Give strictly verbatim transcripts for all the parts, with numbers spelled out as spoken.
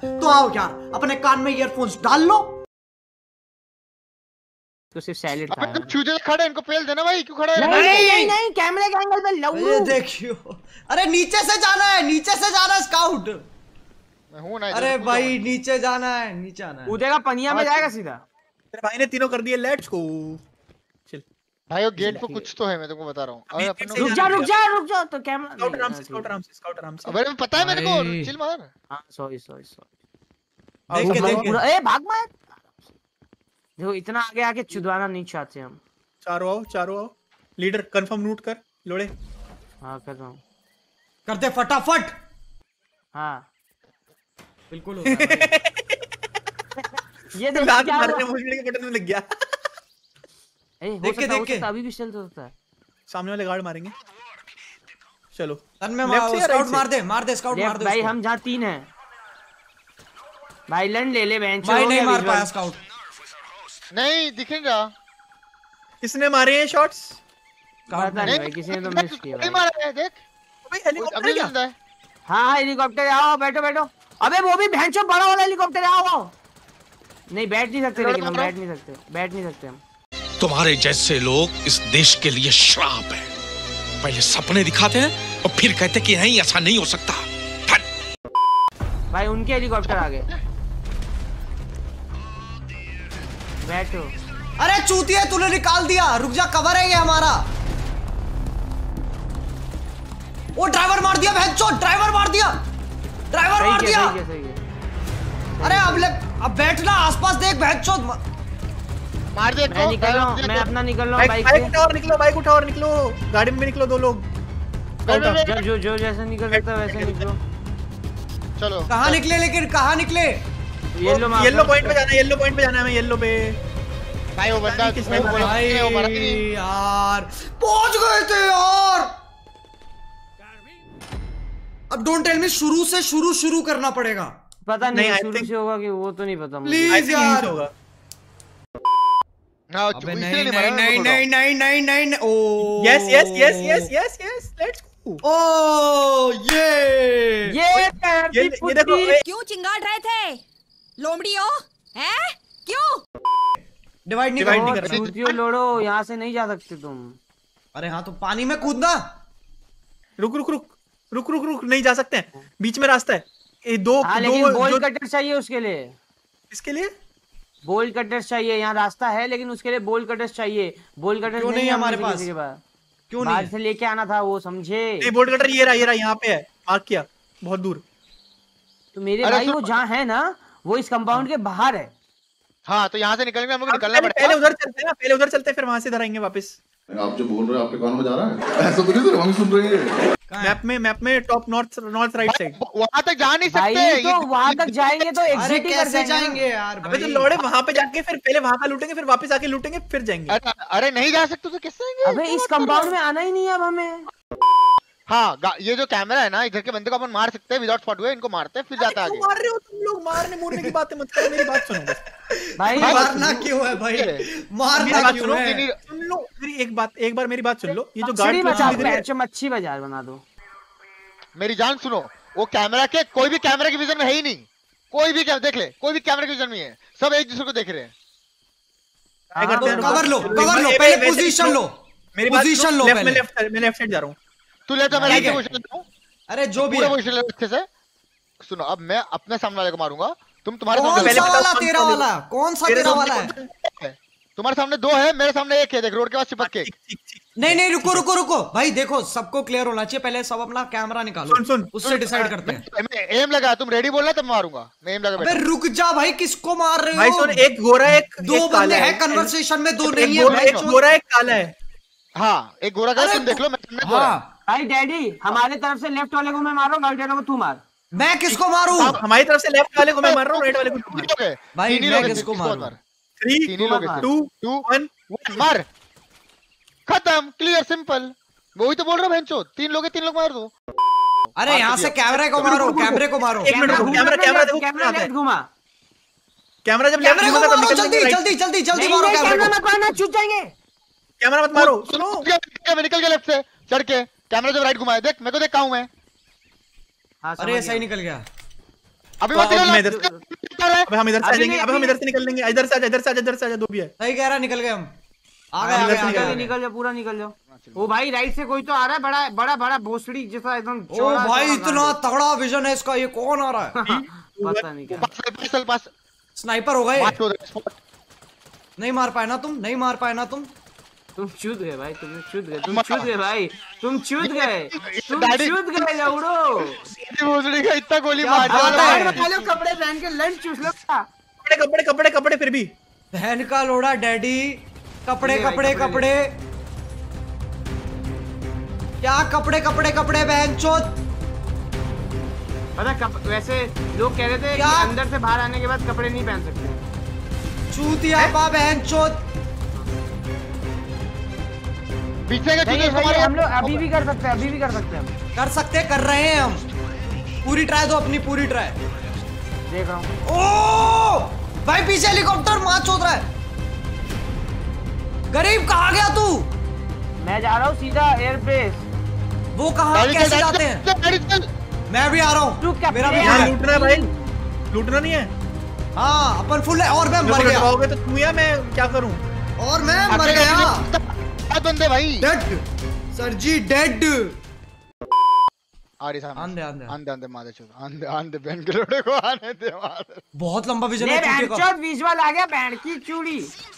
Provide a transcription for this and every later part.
तो आओ यार, अपने कान में ईयरफोन्स डाल लो। तो सिर्फ सैलेड अबे खाया तुम चूजे खड़े, इनको फेल देना भाई, क्यों खड़ा है? नहीं नहीं नहीं, नहीं कैमरे के एंगल पे ये लौड़ू। देखियो, अरे नीचे से जाना है, नीचे से जाना है स्काउट। मैं हूं ना। अरे भाई नीचे जाना है, नीचे आना है। कूदेगा पनिया में जाएगा सीधा। तेरे भाई ने तीनों कर दिए, लेट्स गो। चल भाई वो गेट पे कुछ तो है, मैं तुमको बता रहा हूं। अबे अपन रुक जा रुक जा रुक जा तो कैमरा स्काउट आराम से, स्काउट आराम से, स्काउट आराम से। अबे पता है मेरे को, चिल मार। हां सॉरी सॉरी सॉरी। देख के देख के ए भाग मत। देखो इतना आगे आके चुदवाना नहीं चाहते हम। चारों आओ, चारों आओ। लीडर कंफर्म नोट कर लोड़े। हां कर रहा हूं। कर दे फटाफट। हां बिल्कुल होता है भाई। ये देख दांत क्या मारने हुआ? मुझे के बटन में लग गया। ए हो देख के, सकता देख हो के। सकता अभी भी स्टेल्थ हो सकता है। सामने वाले गार्ड मारेंगे। चलो तन में Left मार, से या स्काउट right से? मार दे, मार दे स्काउट, मार लेफ्ट दे भाई, उसको। हम जहां तीन हैं भाई। लैंड ले ले बेंच। भाई नहीं मार पाया स्काउट। नहीं दिख नहीं रहा। किसने मारे हैं शॉट्स? पता नहीं भाई, किसी ने तो मिस किया नहीं भाई। मारा है, देख अबे हेलीकॉप्टर अभी क्या? जिंदा है। हाँ हेलीकॉप्टर आओ, बैठो बैठो। अबे वो भी भैंचो बड़ा वाला हेलीकॉप्टर आओ आओ। नहीं बैठ नहीं सकते, लेकिन हम बैठ नहीं सकते, बैठ नहीं सकते हम। तुम्हारे जैसे लोग इस देश के लिए श्राप है। पहले सपने दिखाते हैं और फिर कहते कि नहीं ऐसा नहीं हो सकता। भाई उनके हेलीकॉप्टर आ गए। बैठो। अरे चूतिया तूने निकाल दिया, रुक जा, कवर है ये हमारा। वो ड्राइवर मार दिया भैंचो, ड्राइवर मार दिया, ड्राइवर सही मार है, दिया। सही है, सही है। अरे अब ले, अब बैठना आसपास देख भैंचो। मार दे मैं निकल रहा हूँ, मैं अपना निकल रहा हूँ बाइक बाइक बाइक से। उठाओ और निकलो, बाइक उठाओ और निकलो। गाड़ी में निकलो दो लोग। जो जो जो जैसे निकल सकता है वैसे निकलो। चलो कहाँ निकले, लेकिन कहाँ निकले? येलो मार येलो पॉइंट पे जाना है, येलो पॉइंट पे जाना है, मैं येलो पे। भाई वो बंदा किसने वो बोला भाई वो मरा नहीं। यार पहुंच गए थे यार। अब डोंट टेल मी, शुरू से शुरू शुरू करना पड़ेगा। पता नहीं, नहीं I शुरू think- से होगा कि वो तो नहीं पता मुझे। प्लीज I think यहीं यार। से होगा। हाँ अबे इसलिए नहीं मरा, नहीं मैं नहीं बोल रहा हूँ। नहीं नहीं नहीं नहीं oh yes yes yes yes yes yes, let's go. Oh ये ये ये ये देखो, ए, क्यों चिंगाड़ रहे थे लोमड़ी हो हैं? क्यों? डिवाइड नहीं Divide कर नहीं कर रहा। चूतियों लोड़ो, यहाँ से नहीं जा सकते तुम। अरे हाँ तो पानी में कूदना। रुक रुक रुक रुक रुक रुक नहीं जा सकते हैं, बीच में रास्ता है। ये दो हाँ दो लेकिन बोल जो कटर चाहिए उसके लिए। इसके लिए बोल कटर्स चाहिए, यहाँ रास्ता है लेकिन उसके लिए बोल कटर्स चाहिए। बोल कटर्स क्यों नहीं है हमारे पास? किसी के पास क्यों बाहर नहीं से लेके आना था वो, समझे? नहीं, बोल्ट कटर ये रहा, ये रहा, यहाँ पे है, मार्क किया, बहुत दूर। तो मेरे अरे भाई सुन- वो जहाँ है ना, वो इस कंपाउंड के बाहर है। हाँ तो यहाँ से निकलने हम लोग निकलना पहले पहले पड़ेगा। उधर चलते हैं, पहले उधर चलते हैं, फिर वहां से इधर आएंगे वापस। आप जो बोल रहे हैं आपके कान में जा रहा है? ऐसा तो नहीं सर, हम सुन रहे हैं। मैप में मैप में top north north right side. वहां तक जा नहीं भाई सकते। तो वहां तक जाएंगे तो अरे एग्जिट ही कर कैसे जाएंगे जाएंगे यार अबे तो भाई? लौड़े वहां पे जाके फिर पहले वहां का लूटेंगे, फिर वापस आके लूटेंगे, फिर जाएंगे। अरे अरे नहीं जा सकते तो किससे आएंगे? अबे इस कंपाउंड में आना ही नहीं है अब हमें। हाँ गा- ये जो कैमरा है ना, इधर के बंदे को अपन मार सकते हैं विदाउट स्पॉट हुए, इनको मारते हैं फिर जाता है क्यों आगे। मार रहे हो तुम लोग? मारने मुरने की बातें मत करो, मेरी बात सुनो बस। भाई मारना क्यों है भाई? मेरी मारना बात क्यों सुनो, है? नहीं- सुन लो मेरी एक बात, एक बार मेरी बात सुन लो। ये जो मछली बचा गार्ड पैचो मच्छी बाजार बना दो। मेरी जान सुनो, वो कैमरा के कोई भी कैमरा के विजन में है ही नहीं। कोई भी कैमरा देख ले, कोई भी कैमरा के विजन में है, सब एक दूसरे को देख रहे हैं। क्या करते हैं? कवर लो, रुको, कवर लो, ए- पहले ए- वैसे पोजीशन सुनो, लो, मेरी बात पोजीशन लो लेफ्ट में, पहले। लेफ्ट मैं लेफ्ट साइड जा रहा हूँ। तू लेता मैं ठीक राइट है। पोजीशन लेता हूँ, अरे जो भी पूरा है। पोजीशन ले अच्छे से। सुनो अब मैं अपने सामने वाले को मारूंगा, तुम तुम्हारे कौन सामने पहले सा बताओ वाला? कौन तेरा सा वाला कौन सा? तेरे तेरा सामने वाला कौन है? तुम्हारे सामने दो है, मेरे सामने एक है, देख रोड के पास चिपक के। ठीक ठीक ठीक। नहीं नहीं रुको रुको रुको भाई, देखो सबको क्लियर होना चाहिए, पहले सब अपना कैमरा निकालो, सुन, सुन, उससे डिसाइड करते हैं। मैं एम लगा, तुम रेडी बोलना तब मारूंगा। मैं एम लगा अबे बैठा। रुक जा भाई, किसको मार रहे भाई हो? सुन, एक गोरा एक दो एक बंदे काला हैं है। कन्वर्सेशन में, दो एक नहीं है गोरा भाई। एक गोरा एक काला है। हाँ एक गोरा का अरे तुम देख लो, मैं सामने गोरा है। हाँ, भाई डैडी हमारे तरफ से लेफ्ट वाले को मैं मारो, राइट वाले को तू मार। मैं किसको मारूं? हमारी तरफ से लेफ्ट वाले को मैं मार रहा हूँ, राइट वाले को तुम मार। तीन लोग हैं, भाई, तीन ही मैं लोग हैं, किसको किसको मारूं? मार? थ्री तीन ही लोग हैं, टू टू वन। वन मार, खत्म, क्लियर सिंपल। वही तो बोल रहा हूँ भैंचो, तीन लोग हैं, तीन लोग मार दो। अरे यहाँ से कैमरे को मारो, कैमरे को मारो, एक मिनट रुको, कैमरा कैमरा देखो कैमरा कितना आता है। लेफ्ट घुमा। कैमरा जब लेफ्ट कैमरे को घुमाता तब मारो, निकल जल्दी जाएंगे। जल्दी जल्दी जल्दी नहीं मारो नहीं कैमरे कैमरा को। मत मारना, छूट जाएंगे। कैमरा मत मारो, सुनो। सुनो मैं निकल गया लेफ्ट से चढ़ के, कैमरा जब राइट घुमाया, देख मेरे को देख कहाँ हूँ मैं। हाँ, अरे समझ सही गया। निकल गया। अभी तो मत अब मैं निकल इधर से अबे हम इधर से आ अभी जाएंगे नहीं, अबे हम अभी- इधर से निकल लेंगे इधर से आजा इधर से आजा इधर से आजा दो भी है सही कह रहा, निकल गए हम। आ गए हम आ इधर गए से आ निकल गए, आ निकल गए। निकल जाओ, पूरा निकल जाओ। ओ भाई राइट से कोई तो आ रहा है, बड़ा बड़ा बड़ा भोसड़ी जैसा एकदम ओ चौड़ा- भाई चौड़ा इतना गांड। तगड़ा विजन है इसका, ये कौन आ रहा है? पता नहीं क्या। पास पास चल पास स्नाइपर हो गए। मार दो स्पॉट नहीं मार पाए ना तुम, नहीं मार पाए ना तुम। तुम चूत गए भाई, तुम चूत गए, तुम चूत गए भाई, तुम चूत गए, तुम डैडी- चूत गए लौड़ो। भोसड़ी का इतना गोली क्या मार बात दिया है? बाहर निकालो, कपड़े पहन के लंच चूस लो। कपड़े कपड़े कपड़े कपड़े फिर भी बहन का लोड़ा डैडी, कपड़े ले भाई, कपड़े कपड़े कपड़े, क्या कपड़े कपड़े कपड़े बहन चोद। पता कप, वैसे लोग कह रहे थे कि क्या? अंदर से बाहर आने के बाद कपड़े नहीं पहन सकते। चूतिया पा बहन चोद। पीछे का नहीं, चीज़ भाई, मारो हम लोग अभी भी कर सकते हैं, अभी भी कर सकते हैं हम। कर सकते, कर रहे हैं हम। पूरी ट्राई दो अपनी, पूरी ट्राई। देख रहा हूँ। ओ भाई पीछे हेलीकॉप्टर मार चोद रहा है। गरीब कहाँ गया तू? मैं जा रहा हूँ सीधा एयरबेस। वो कहाँ गाड़ी चल, कैसे गाड़ी जाते चल, हैं? गाड़ी चल। मैं भी आ रहा तू हूँ, क्या मेरा भी प्लेयर आ यहाँ रहा है? है। लूटना है भाई लूटना नहीं है हाँ अपन फुल है और मैं मेरे मर को गया, डराओगे तो तू या मैं क्या करूं और मैं मर अकेले गया। सात बंदे भाई डेड सर जी, डेड। आ रही सामने आंधे आंधे आंधे आंधे मादे चोद आंधे आंधे बहन के लोड़े को आने दे मार बहुत लंबा विजन ले है चूतिए का। बैंचोद विजुअल आ गया, बैंड की चूड़ी।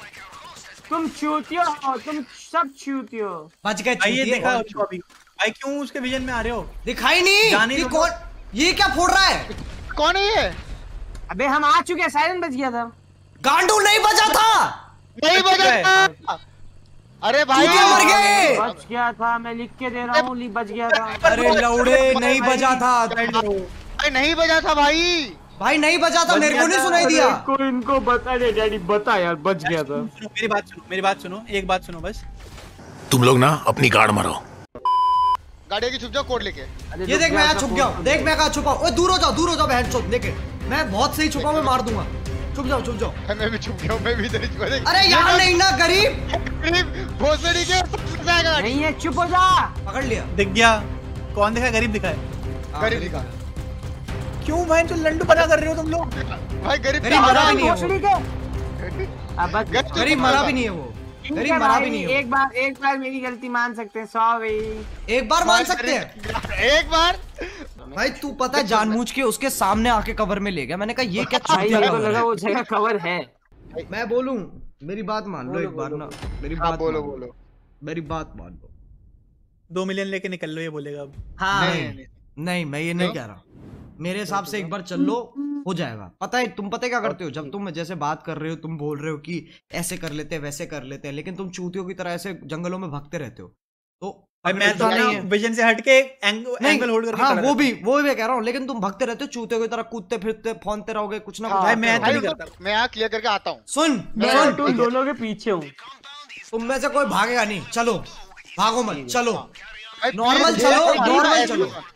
तुम चूतियो हो, तुम सब चूतियो। बच गए भाई ये चूतिए। देखा और- उसको अभी भाई क्यों उसके विजन में आ रहे हो दिखाई नहीं जाने कि दो। कौन, ये क्या फोड़ रहा है? कौन है ये अबे हम आ चुके हैं, सायरन बज गया था। गांडू नहीं बजा था, नहीं बजा था। अरे भाई चूतिया मर गए। बच गया था, मैं लिख के दे रहा हूँ, ली- बच गया था। अरे लौड़े नहीं बजा था भाई नहीं बजा था भाई भाई, नहीं बजा था, मेरे को नहीं सुनाई दिया। को इनको बता दे डैडी, बता यार, बच गया था। सुनो मेरी बात सुनो मेरी बात सुनो एक बात सुनो बस तुम लोग ना अपनी गाड़ मारो। गाड़ी की छुप जाओ कोड लेके ये देख मैं यहाँ छुप गया हूँ, देख मैं कहाँ छुपा हूँ। ओए दूर हो जाओ, दूर हो जाओ बहन चोद, देखे मैं बहुत सही छुपा हूँ, मैं मार दूंगा। छुप जाओ छुप जाओ। मैं भी छुप गया हूँ मैं भी इधर ही छुपा देख अरे यार नहीं ना, गरीब। गरीब भोसड़ी के फंस जाएगा गाड़ी नहीं है, चुप हो जा। पकड़ लिया। दिख गया कौन दिखा गरीब दिखा है गरीब दिखा क्यों भाई तो लंडू बना कर रहे हो तुम लोग भाई गरीब गरीब मरा भी नहीं है वो। भोसड़ी के। अब बच गया। गरीब मरा भी नहीं है वो, ठीक गरीब है मरा भाई, भी नहीं है एक बार एक बार मेरी गलती मान सकते हैं, सॉरी। वो। एक बार मान सकते हैं एक बार भाई। तू पता है जानबूझ के उसके सामने आके कवर में ले गया। मैंने कहा ये क्या भाई चूतिया मेरे को cover लगा है? वो जगह कवर है। मैं बोलूं, मेरी बात मान लो एक बार ना, मेरी हाँ बात बोलो मान लो। बोलो मेरी बात मान लो। दो मिलियन लेके निकल लो ये बोलेगा अब हाँ नहीं, नहीं नहीं। नहीं मैं ये नहीं कह रहा। मेरे हिसाब से एक बार चल लो, हो जाएगा। पता है तुम पता है क्या करते हो? जब तुम जैसे बात कर रहे हो, तुम बोल रहे हो कि ऐसे कर लेते हैं वैसे कर लेते हैं, लेकिन तुम चूतियों की तरह ऐसे जंगलों में भागते रहते हो। तो भाई मैं तो नहीं ना है। विजन से हटके एंगल नहीं, एंगल होल्ड करके हाँ खड़ा वो रहता भी वो भी मैं कह रहा हूँ, लेकिन तुम भगते रहते हो चूतियों की तरह, कूदते फिरते फोनते रहोगे कुछ ना कुछ। भाई, करते मैं रहोगे। नहीं भाई, करता। मैं यहाँ क्लियर करके आता हूँ सुन मैं सुन, तुम दोनों के पीछे हूँ। तुम में से कोई भागेगा नहीं। चलो भागो मत, चलो भाई, नॉर्मल please, चलो, please, नॉर्मल ऐसे चलो। मत।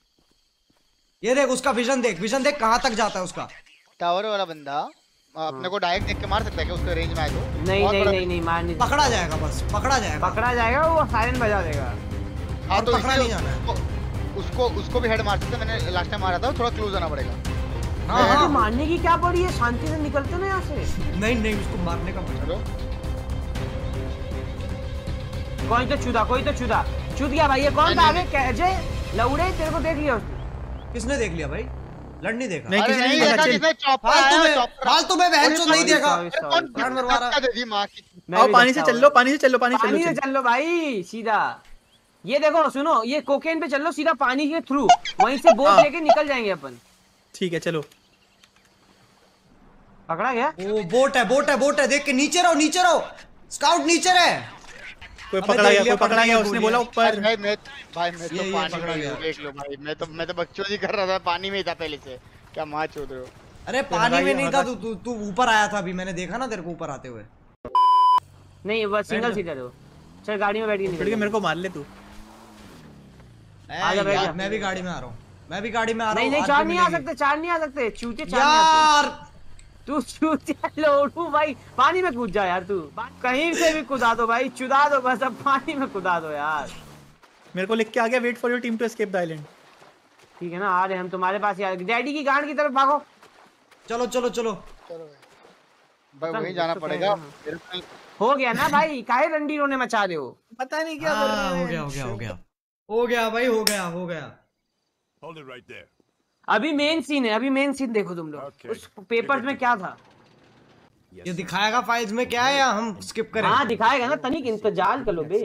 ये देख उसका विजन देख, विजन देख कहाँ तक जाता है उसका। टावर वाला बंदा अपने को डायरेक्ट देख के मार सकता है क्या उसके रेंज में आए तो नहीं बहुत नहीं बड़ा- नहीं नहीं मार नहीं पकड़ा जाएगा, बस पकड़ा जाएगा। पकड़ा जाएगा, वो सायरन बजा देगा। हाँ और तो पकड़ा इसलिए नहीं जाना है। उसको उसको उसको भी हेड मार सकते हैं। मैंने लास्ट टाइम मारा था, थोड़ा क्लोज आना पड़ेगा। हाँ तो हाँ मारने की क्या पड़ी है, शांति से निकलते ना यहाँ से। नहीं नहीं, उसको मारने का मजा। चलो कोई तो चुदा, कोई तो चुदा चुद गया भाई। ये कौन था आगे? क्या- अजय लौड़े, तेरे को देख लिया उसने। किसने देख लिया भाई? लड़ नहीं देखा। नहीं अरे किसी ने नहीं नहीं देखा देखा किसने चॉपर फालतू आया में चॉपर फालतू में बहन चोद नहीं देखा। sorry, sorry, कौन प्राण मरवा रहा। धक्का दे दी माँ की मैं आओ भी पानी से देखता चल हूँ। लो पानी से चल लो पानी से पानी चल से लो चल लो भाई सीधा। ये देखो सुनो, ये कोकेन पे चल लो सीधा पानी के थ्रू, वहीं से बोट हाँ। लेके निकल जाएंगे अपन। ठीक है चलो पकड़ा गया। वो बोट है, बोट है, बोट है। देख के नीचे रहो, नीचे रहो। स्काउट नीचे रहे। कोई अबे पकड़ा देख गया लिया, कोई पकड़ा पकड़ गया लिया, उसने बोलिए। बोला ऊपर भाई मैं भाई मैं तो ये- ये पानी पकड़ा में ही गया। हूँ, देख लो भाई। मैं तो मैं तो बकचोदी कर रहा था, पानी में ही था पहले से। क्या माँ चोद रहे हो? अरे पानी में नहीं था, तू तू तू ऊपर आया था अभी, मैंने देखा ना तेरे को ऊपर आते हुए। नहीं बस सिंगल सीटर हो। चल गाड़ी में बैठ के फिर के निकल। मेरे को मार ले तू ए, आजा बैठ यार, जा। मैं भी गाड़ी में आ रहा हूँ, मैं भी गाड़ी में आ रहा नहीं हूँ। नहीं आज चार भी नहीं आ मिलेगी। सकते, चार नहीं आ सकते, चूते चार नहीं आते। यार तू चूतिया लोड़ू भाई, पानी में कूद जा यार तू। कहीं से भी कूदा दो भाई, चुदा दो बस, अब पानी में कूदा दो यार। मेरे को लिख के आ गया wait for your team to escape the island ठीक है ना, आ रहे हम तुम्हारे पास यार, डैडी की गांड की तरफ भागो। चलो चलो चलो चलो भाई वहीं जाना पड़ेगा। हो गया ना भाई, काहे रंडी रोने मचा रहे हो? पता नहीं क्या कर रहे हाँ, हैं। हो गया हो गया हो गया हो गया भाई, हो गया हो गया। अभी मेन सीन है, अभी मेन सीन देखो तुम लोग। उस पेपर्स में क्या था? ये दिखाएगा फाइल्स में क्या है या हम स्किप करें? हाँ दिखाएगा ना, तनिक इंतजार कर लो बे।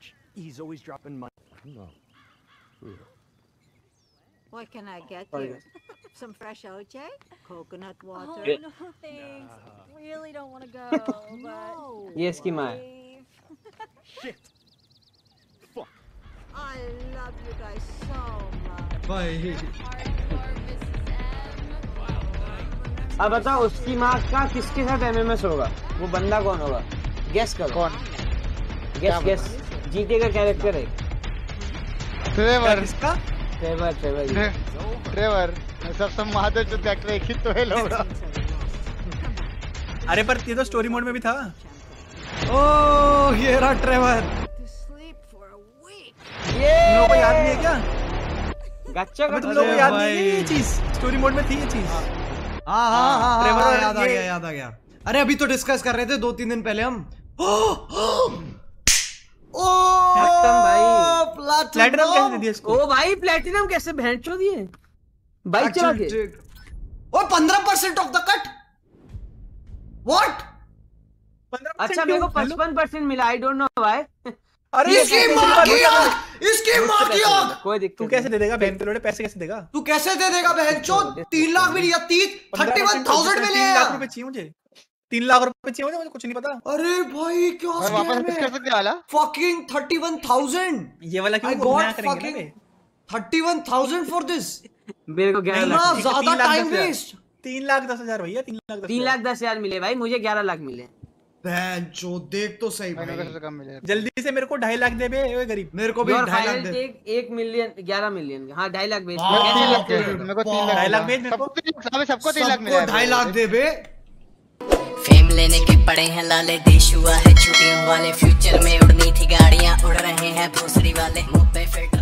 What can I get you? Some fresh O J? Coconut water? Oh, no, thanks. Really don't want to go, but... ये इसकी माँ है। I love you guys so much. भाई अब बताओ उसकी माँ का किसके साथ एमएमएस होगा? वो बंदा कौन होगा? गेस करो। कौन? Guess guess. जीते का कैरेक्टर है। ट्रेवर। किसका? ट्रेवर ट्रेवर ट्रेवर सबसे महादेव जो कैरेक्टर एक ही तो है लोग। अरे पर ये तो स्टोरी मोड में भी था। ओह ये रहा Trevor. To sleep for a week. ये तुम लोगों को याद नहीं है क्या? गच्चा अबे का तुम लोगों को याद नहीं है भाई। ये चीज? स्टोरी मोड में थी ये चीज। हाँ हाँ हाँ ट्रेवर हाँ, और याद आ ये- गया याद आ गया। अरे अभी तो डिस्कस कर रहे थे दो तीन दिन पहले हम। खत्म भाई। प्लेटिनम कैसे दे दिया इसको? ओ भाई प्लेटिनम कैसे भैंचो दिए? बाइक चला के। ओ पंद्रह percent of the cut. What? पंद्रह परसेंट अच्छा मेरे को क्यों? पचपन परसेंट मिला, आई डोंट नो व्हाई। अरे इसकी ये माँ कैसे- की आग! इसकी माँ की आग! कोई दिक्कत तू कैसे दे देगा? बहन पे लोड़े पैसे कैसे देगा? तू कैसे दे देगा बहनचो? तीन लाख भी नहीं, या तीन थर्टी वन थाउजेंड में ले तीन लाख आया। रुपए चाहिए मुझे। तीन लाख रुपए चाहिए मुझे, मुझे कुछ नहीं पता। अरे भाई क्या और वापस स्कैम मिस कर है? सकते वाला। Fucking thirty one thousand. ये वाला क्यों I नया got करेंगे ना fucking बे? Thirty one thousand for this. मेरे को ग्यारह इतना लाख ठीक है, ज्यादा तीन लाख टाइम दस हजार। वेस्ट। तीन लाख दस हजार भैया, तीन लाख दस तीन हजार। लाख दस हजार मिले भाई, मुझे ग्यारह लाख मिले। बहनचो देख तो सही मैंने भाई। कैसे कम मिलेगा? जल्दी से मेरे को ढाई लाख दे बे, ओए गरीब। मेरे को भी योर ढाई लाख फाइनल दे। टेक एक मिलियन, ग्यारह मिलियन। हाँ ढाई लाख बेच बाप कैसे रे। लगते हैं? मेरे को तीन लाख ढाई लाख भेज मेरे को। सबको तीन- अबे सबको तीन लाख मिला सबको है ढाई लाख दे बे। फेम लेने के पड़े हैं लाले, देश हुआ है छुट्टियों वाले, फ्यूचर में उड़नी थी गाड़ियां, उड़ रहे हैं भोसड़ी वाले, मुंह पे फिल्टर